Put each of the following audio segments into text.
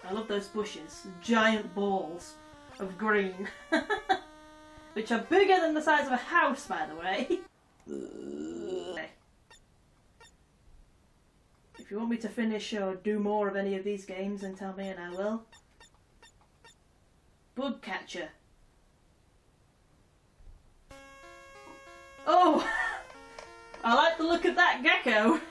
I love those bushes. Giant balls of green. Which are bigger than the size of a house, by the way. Okay. If you want me to finish or do more of any of these games, then tell me and I will. Bug catcher. Oh! I like the look of that gecko!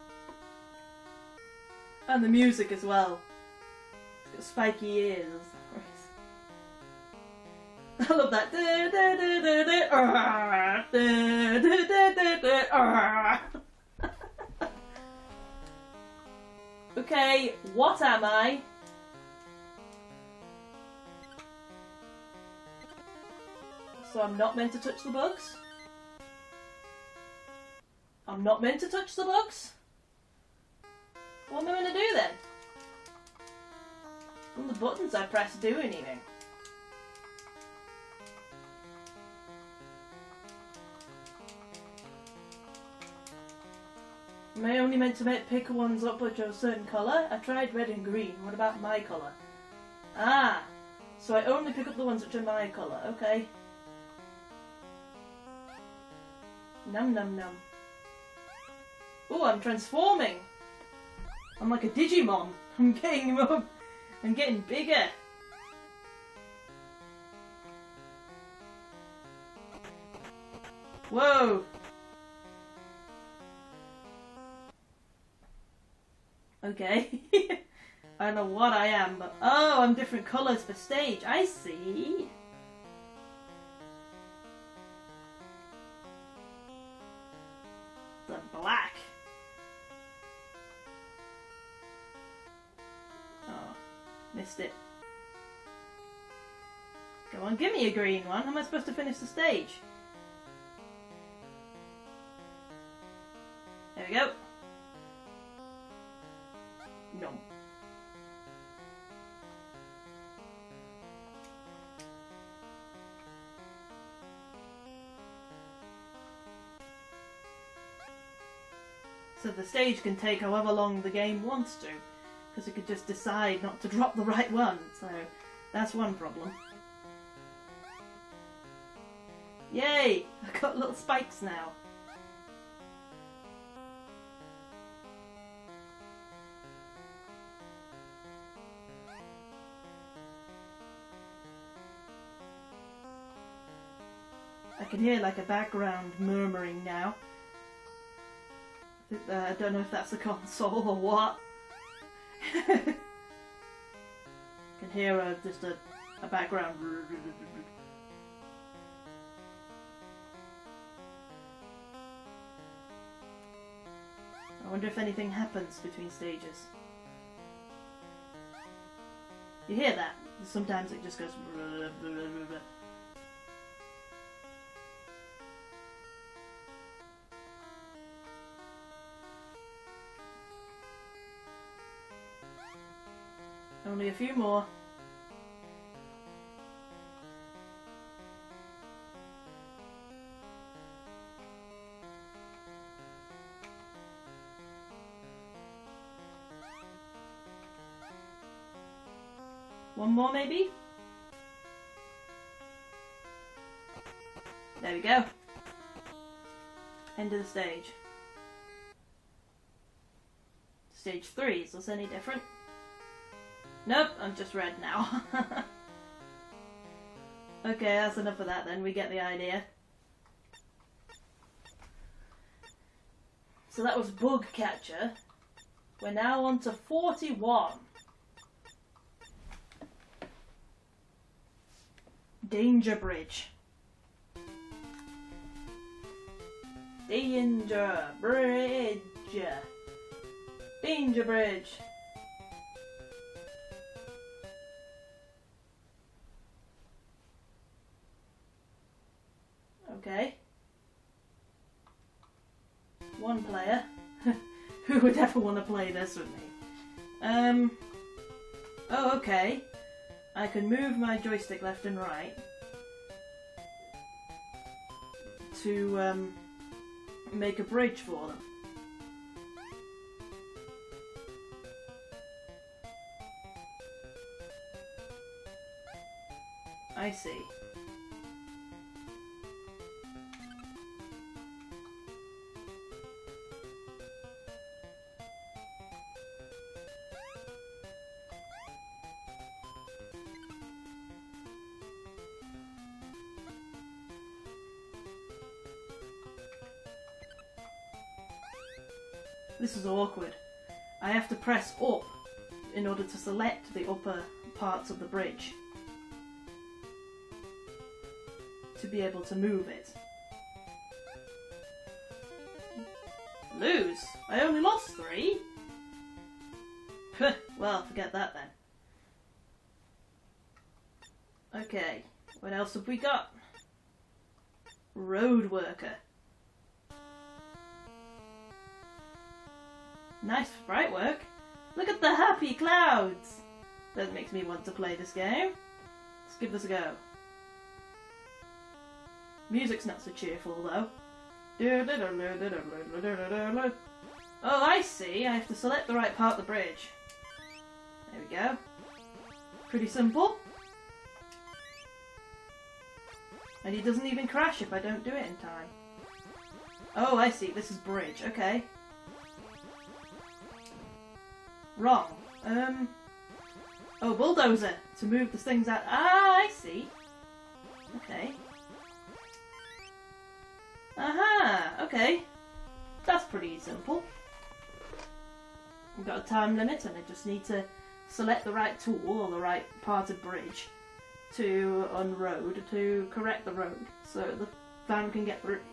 And the music as well. It's got spiky ears. I love that. Okay, what am I? So I'm not meant to touch the bugs? I'm not meant to touch the bugs? What am I meant to do then? All the buttons I press do anything. Am I only meant to pick ones up which are a certain colour? I tried red and green. What about my colour? Ah! So I only pick up the ones which are my colour. Okay. Num num num. Ooh, I'm transforming! I'm like a Digimon. I'm getting bigger. Whoa! Okay. I don't know what I am, but oh, I'm different colours for stage. I see. The black. Oh, missed it. Come on, give me a green one. How am I supposed to finish the stage? There we go. No. So the stage can take however long the game wants to, because it could just decide not to drop the right one, so that's one problem. Yay! I've got little spikes now. I can hear like a background murmuring now. I don't know if that's the console or what. I can hear just a background. I wonder if anything happens between stages. You hear that? Sometimes it just goes. Only a few more. One more maybe? There we go. End of the stage. Stage 3, is this any different? Nope, I'm just red now. Okay, that's enough of that then, we get the idea. So that was Bug Catcher. We're now on to 41. Danger Bridge. Danger Bridge. Danger Bridge. Okay. One player. Who would ever want to play this with me? Oh, okay. I can move my joystick left and right to make a bridge for them. I see. This is awkward. I have to press up in order to select the upper parts of the bridge to be able to move it. Lose? I only lost 3? Well, forget that then. Okay, what else have we got? Road worker. Nice sprite work. Look at the happy clouds! That makes me want to play this game. Let's give this a go. Music's not so cheerful though. Oh, I see. I have to select the right part of the bridge. There we go. Pretty simple. And he doesn't even crash if I don't do it in time. Oh, I see. This is bridge. Okay. Wrong. Oh, bulldozer to move the things out. Ah, I see. Okay. Aha, okay. That's pretty simple. I've got a time limit and I just need to select the right tool or the right part of bridge to unroad, to correct the road so the van can get through.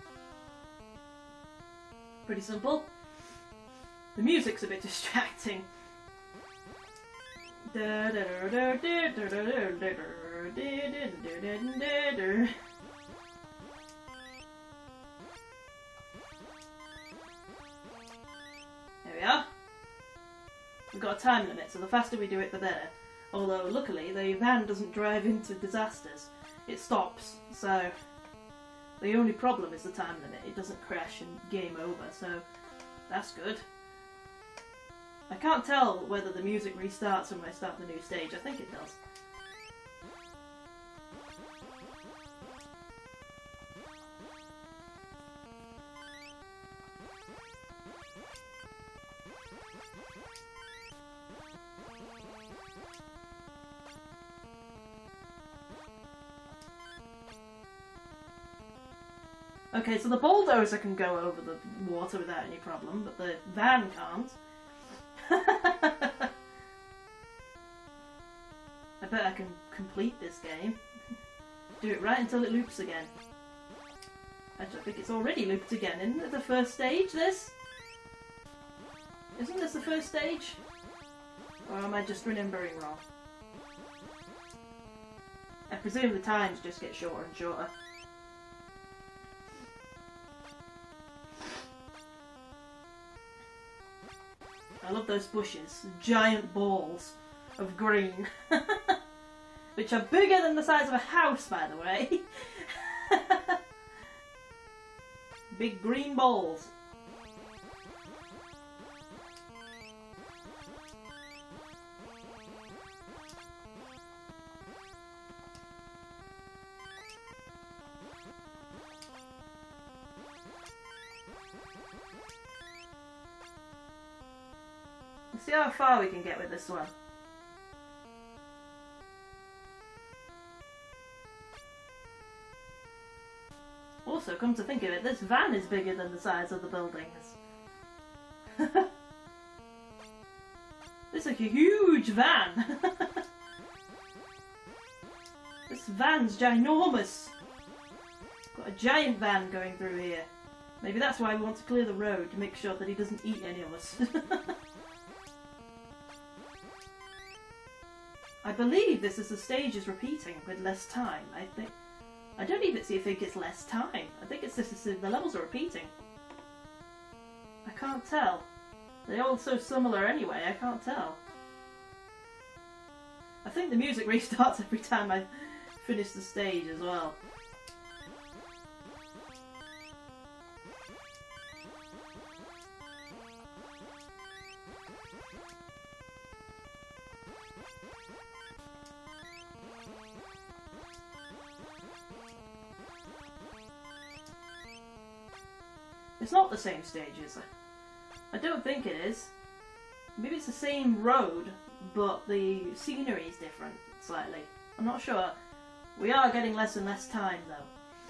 Pretty simple. The music's a bit distracting. There we are. We've got a time limit, so the faster we do it, the better. Although, luckily, the van doesn't drive into disasters. It stops, so the only problem is the time limit. It doesn't crash and game over, so that's good. I can't tell whether the music restarts when I start the new stage. I think it does. Okay, so the bulldozer can go over the water without any problem, but the van can't. I bet I can complete this game. Do it right until it loops again. Actually, I think it's already looped again. Isn't it the first stage, this? Isn't this the first stage? Or am I just remembering wrong? I presume the times just get shorter and shorter. I love those bushes, giant balls of green, which are bigger than the size of a house, by the way. Big green balls. Let's see how far we can get with this one. Also, come to think of it, this van is bigger than the size of the buildings. This is a huge van! This van's ginormous! Got a giant van going through here. Maybe that's why we want to clear the road, to make sure that he doesn't eat any of us. I believe this is the stage is repeating with less time. I don't even think it's less time. I think it's just the levels are repeating. I can't tell. They're all so similar anyway, I can't tell. I think the music restarts every time I finish the stage as well. It's not the same stages. I don't think it is. Maybe it's the same road, but the scenery is different slightly. I'm not sure. We are getting less and less time though.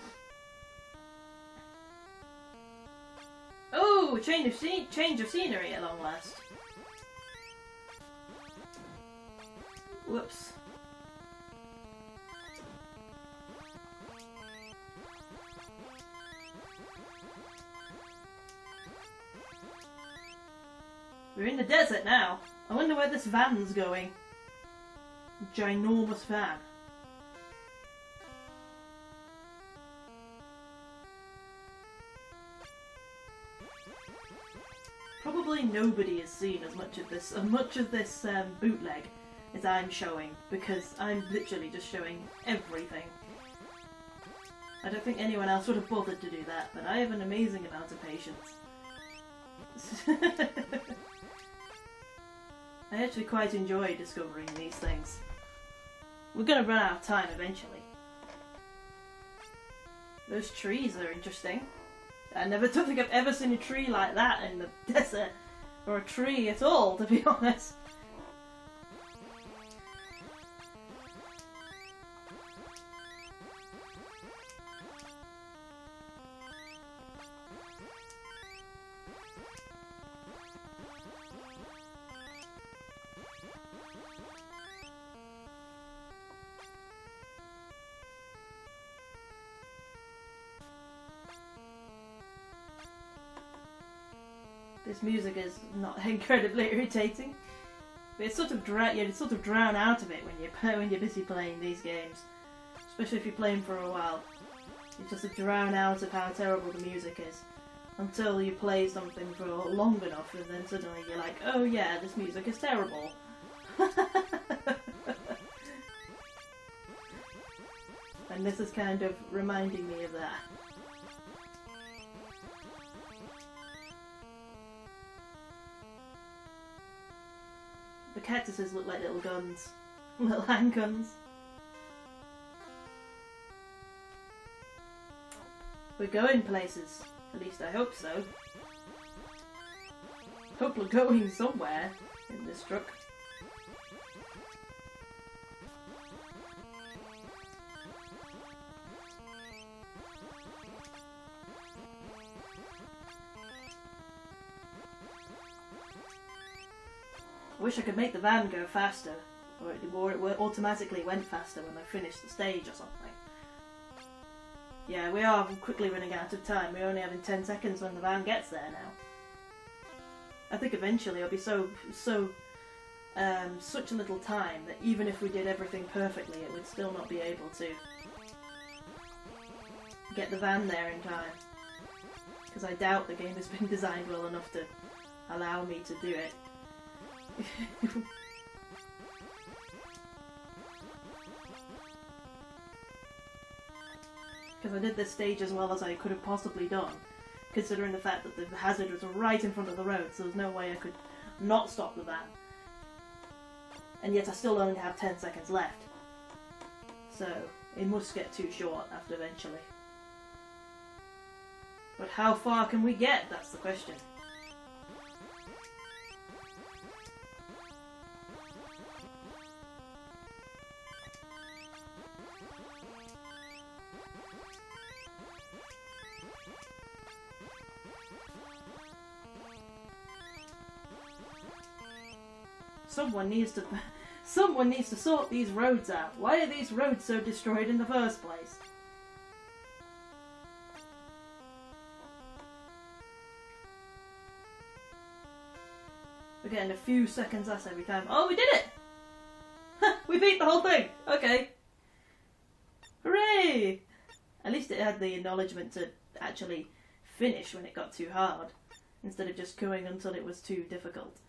Oh, change of scenery at long last. Whoops. We're in the desert now. I wonder where this van's going. Ginormous van. Probably nobody has seen as much of this bootleg as I'm showing, because I'm literally just showing everything. I don't think anyone else would have bothered to do that, but I have an amazing amount of patience. I actually quite enjoy discovering these things. We're gonna run out of time eventually. Those trees are interesting. I don't think I've ever seen a tree like that in the desert, or a tree at all, to be honest. This music is not incredibly irritating, but it's sort of drown out of it when you're busy playing these games, especially if you're playing for a while. You just drown out of how terrible the music is until you play something for long enough, and then suddenly you're like, oh yeah, this music is terrible. And this is kind of reminding me of that. The cactuses look like little guns. Little handguns. We're going places. At least I hope so. Hope we're going somewhere in this truck. I wish I could make the van go faster, or it automatically went faster when I finished the stage or something. Yeah, we are quickly running out of time. We're only having 10 seconds when the van gets there now. I think eventually it'll be such a little time that even if we did everything perfectly, it would still not be able to get the van there in time. Because I doubt the game has been designed well enough to allow me to do it. Because I did this stage as well as I could have possibly done, considering the fact that the hazard was right in front of the road, so there's no way I could not stop the van. And yet I still only have 10 seconds left. So it must get too short after eventually. But how far can we get? That's the question. Someone needs to sort these roads out. Why are these roads so destroyed in the first place? We're getting a few seconds less every time. Oh, we did it! We beat the whole thing! Okay. Hooray! At least it had the acknowledgement to actually finish when it got too hard, instead of just going until it was too difficult.